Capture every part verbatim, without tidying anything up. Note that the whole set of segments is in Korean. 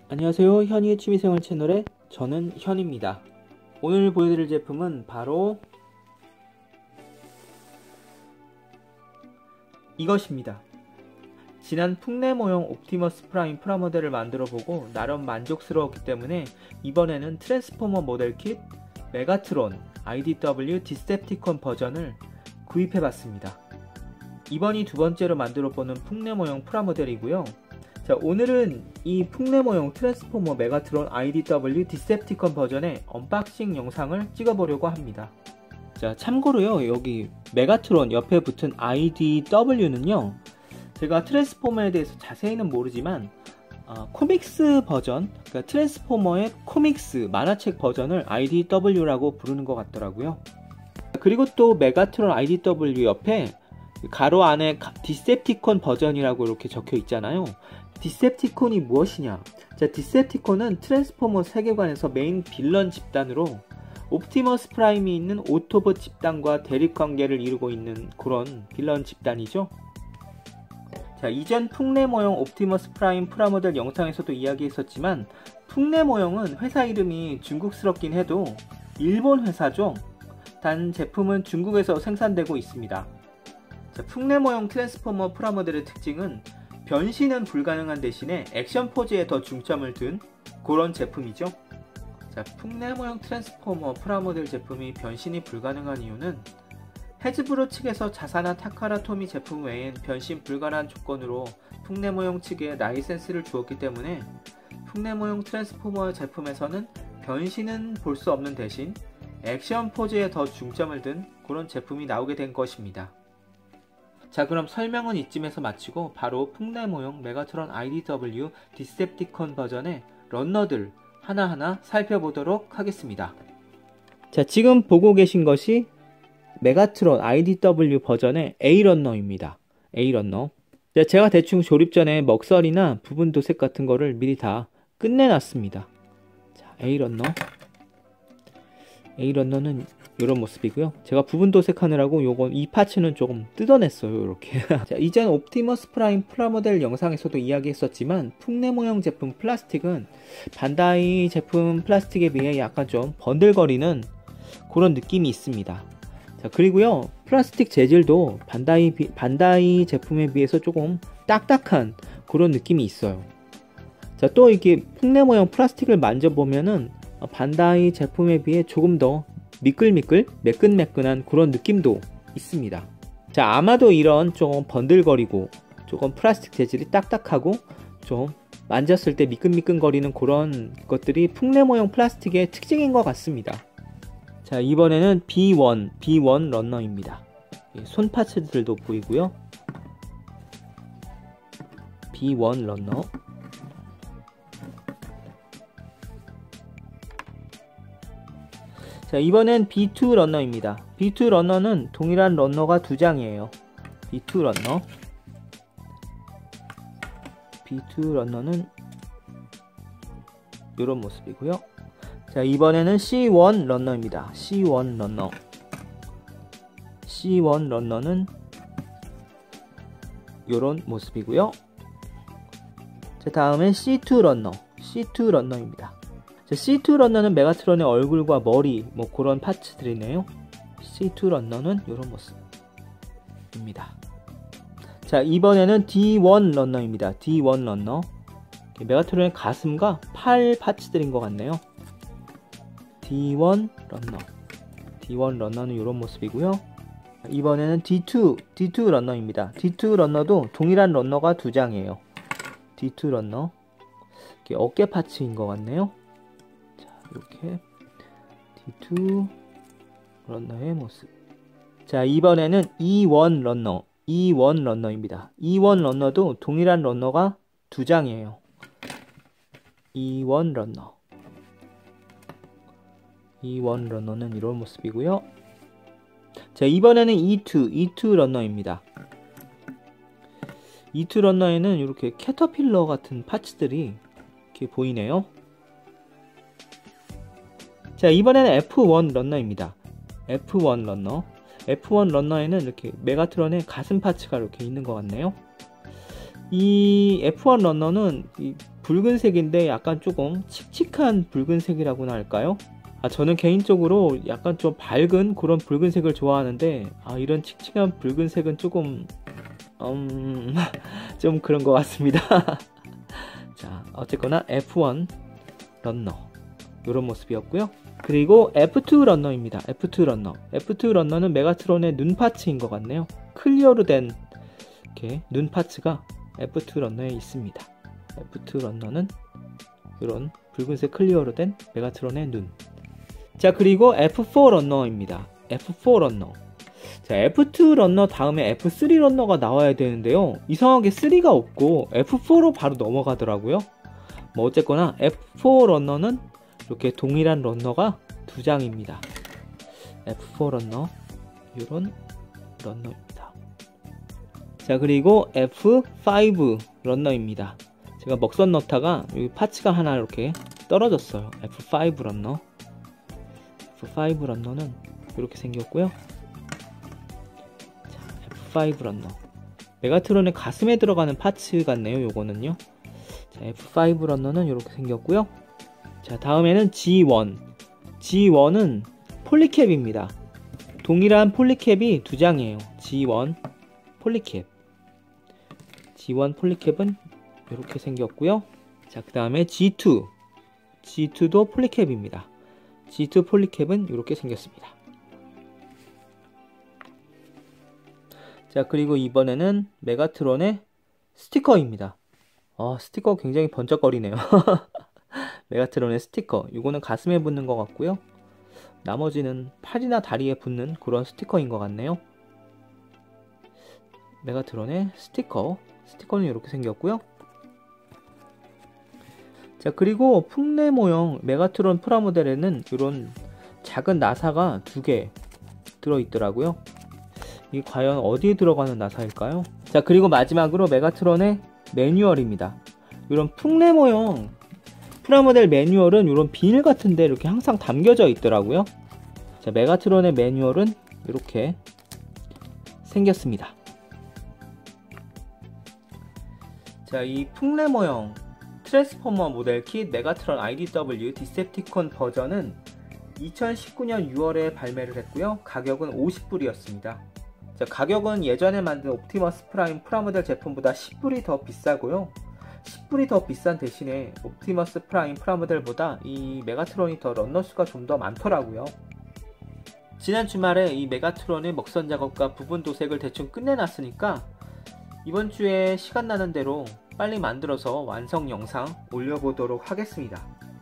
안녕하세요. 현이의 취미생활 채널의 저는 현입니다. 오늘 보여드릴 제품은 바로 이것입니다. 지난 풍내 모형 옵티머스 프라임 프라모델을 만들어보고 나름 만족스러웠기 때문에 이번에는 트랜스포머 모델 킷 메가트론 아이디더블유 디셉티콘 버전을 구입해봤습니다. 이번이 두 번째로 만들어보는 풍내 모형 프라모델이고요. 자, 오늘은 이 풍내 모형 트랜스포머 메가트론 아이디더블유 디셉티콘 버전의 언박싱 영상을 찍어보려고 합니다. 자, 참고로요, 여기 메가트론 옆에 붙은 아이디더블유는요, 제가 트랜스포머에 대해서 자세히는 모르지만 어, 코믹스 버전, 그러니까 트랜스포머의 코믹스 만화책 버전을 아이디더블유라고 부르는 것 같더라고요. 그리고 또 메가트론 아이디더블유 옆에 가로 안에 디셉티콘 버전이라고 이렇게 적혀 있잖아요. 디셉티콘이 무엇이냐? 자, 디셉티콘은 트랜스포머 세계관에서 메인 빌런 집단으로 옵티머스 프라임이 있는 오토봇 집단과 대립관계를 이루고 있는 그런 빌런 집단이죠. 자, 이전 풍내 모형 옵티머스 프라임 프라모델 영상에서도 이야기했었지만 풍내 모형은 회사 이름이 중국스럽긴 해도 일본 회사죠. 단 제품은 중국에서 생산되고 있습니다. 자, 풍내 모형 트랜스포머 프라모델의 특징은 변신은 불가능한 대신에 액션 포즈에 더 중점을 둔 그런 제품이죠. 자, 풍내 모형 트랜스포머 프라모델 제품이 변신이 불가능한 이유는 해즈브로 측에서 자사나 타카라 토미 제품 외엔 변신 불가능한 조건으로 풍내 모형 측에 라이센스를 주었기 때문에 풍내 모형 트랜스포머 제품에서는 변신은 볼 수 없는 대신 액션 포즈에 더 중점을 둔 그런 제품이 나오게 된 것입니다. 자, 그럼 설명은 이쯤에서 마치고 바로 풍내 모형 메가트론 아이디더블유 디셉티콘 버전의 런너들 하나하나 살펴보도록 하겠습니다. 자, 지금 보고 계신 것이 메가트론 아이디더블유 버전의 A런너입니다. A런너. 자, 제가 대충 조립 전에 먹설이나 부분 도색 같은 거를 미리 다 끝내놨습니다. 자, A런너. A런너는 이런 모습이고요. 제가 부분 도색하느라고 요건 이 파츠는 조금 뜯어냈어요. 이렇게. 자, 이전 옵티머스 프라임 프라모델 영상에서도 이야기했었지만 풍내 모형 제품 플라스틱은 반다이 제품 플라스틱에 비해 약간 좀 번들거리는 그런 느낌이 있습니다. 자, 그리고요, 플라스틱 재질도 반다이, 비, 반다이 제품에 비해서 조금 딱딱한 그런 느낌이 있어요. 자, 또 이렇게 풍내 모형 플라스틱을 만져보면은 반다이 제품에 비해 조금 더 미끌미끌 매끈매끈한 그런 느낌도 있습니다. 자, 아마도 이런 좀 번들거리고 조금 플라스틱 재질이 딱딱하고 좀 만졌을 때 미끈미끈거리는 그런 것들이 풍내 모형 플라스틱의 특징인 것 같습니다. 자, 이번에는 비 원, 비 원 런너입니다. 손 파츠들도 보이고요. 비 원 런너. 자, 이번엔 비 투 런너입니다. 비 투 런너는 동일한 런너가 두 장이에요. 비 투 런너. 비 투 런너는 이런 모습이고요. 자, 이번에는 씨 원 런너입니다. 씨 원 런너. 씨 원 런너는 이런 모습이고요. 자, 다음엔 씨 투 런너. 씨 투 런너입니다. 자, 씨 투 런너는 메가트론의 얼굴과 머리, 뭐 그런 파츠들이네요. 씨 투 런너는 이런 모습입니다. 자, 이번에는 디 원 런너입니다. 디 원 런너. 메가트론의 가슴과 팔 파츠들인 것 같네요. 디 원 런너. 디 원 런너는 이런 모습이고요. 이번에는 디 투, 디 투 런너입니다. 디 투 런너도 동일한 런너가 두 장이에요. 디 투 런너. 이렇게 어깨 파츠인 것 같네요. 이렇게 디 투 런너의 모습. 자, 이번에는 이 원 런너. 이 원 런너입니다. 이 원 런너도 동일한 런너가 두 장이에요. 이 원 런너. 이 원 런너는 이런 모습이고요. 자, 이번에는 이 투, 이 투 런너입니다. 이 투 런너에는 이렇게 캐터필러 같은 파츠들이 이렇게 보이네요. 자, 이번에는 에프 원 런너입니다. 에프 원 런너. 에프 원 런너에는 이렇게 메가트론의 가슴 파츠가 이렇게 있는 것 같네요. 이 에프원 런너는 이 붉은색인데 약간 조금 칙칙한 붉은색이라고나 할까요? 아, 저는 개인적으로 약간 좀 밝은 그런 붉은색을 좋아하는데, 아, 이런 칙칙한 붉은색은 조금 음... 좀 그런 것 같습니다. 자, 어쨌거나 에프원 런너 이런 모습이었고요. 그리고 에프투 런너입니다. 에프투 런너. 에프투 런너는 메가트론의 눈 파츠인 것 같네요. 클리어로 된 이렇게 눈 파츠가 에프투 런너에 있습니다. 에프투 런너는 이런 붉은색 클리어로 된 메가트론의 눈. 자, 그리고 에프포 런너입니다. 에프포 런너. 자, 에프투 런너 다음에 에프쓰리 런너가 나와야 되는데요. 이상하게 쓰리가 없고 에프포로 바로 넘어가더라고요. 뭐 어쨌거나 에프포 런너는 이렇게 동일한 런너가 두 장입니다. 에프포 런너, 이런 런너입니다. 자, 그리고 에프파이브 런너입니다. 제가 먹선 넣다가 여기 파츠가 하나 이렇게 떨어졌어요. 에프파이브 런너. 에프파이브 런너는 이렇게 생겼고요. 자, 에프파이브 런너. 메가트론의 가슴에 들어가는 파츠 같네요. 요거는요. 자, 에프파이브 런너는 이렇게 생겼고요. 자, 다음에는 지원. 지원은 폴리캡입니다. 동일한 폴리캡이 두 장이에요. 지원 폴리캡. 지원 폴리캡은 이렇게 생겼고요. 자, 그 다음에 지투. 지투도 폴리캡입니다. 지투 폴리캡은 이렇게 생겼습니다. 자, 그리고 이번에는 메가트론의 스티커입니다. 아, 스티커 굉장히 번쩍거리네요. 메가트론의 스티커. 이거는 가슴에 붙는 것 같고요. 나머지는 팔이나 다리에 붙는 그런 스티커인 것 같네요. 메가트론의 스티커. 스티커는 이렇게 생겼고요. 자, 그리고 풍내 모형 메가트론 프라모델에는 이런 작은 나사가 두 개 들어있더라고요. 이게 과연 어디에 들어가는 나사일까요? 자, 그리고 마지막으로 메가트론의 매뉴얼입니다. 이런 풍내 모형 프라모델 매뉴얼은 이런 비닐 같은데 이렇게 항상 담겨져 있더라고요. 자, 메가트론의 매뉴얼은 이렇게 생겼습니다. 자, 이 풍내 모형 트랜스포머 모델 킷 메가트론 아이디더블유 디셉티콘 버전은 이천십구 년 유월에 발매를 했고요. 가격은 오십 불이었습니다. 자, 가격은 예전에 만든 옵티머스 프라임 프라모델 제품보다 십 불이 더 비싸고요. 십 불이 더 비싼 대신에 옵티머스 프라임 프라모델보다 이 메가트론이 더 런너 수가 좀 더 많더라고요. 지난 주말에 이 메가트론의 먹선 작업과 부분 도색을 대충 끝내놨으니까 이번 주에 시간 나는 대로 빨리 만들어서 완성 영상 올려보도록 하겠습니다.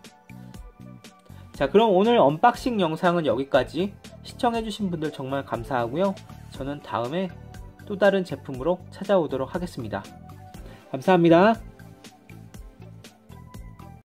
자, 그럼 오늘 언박싱 영상은 여기까지. 시청해주신 분들 정말 감사하고요. 저는 다음에 또 다른 제품으로 찾아오도록 하겠습니다. 감사합니다.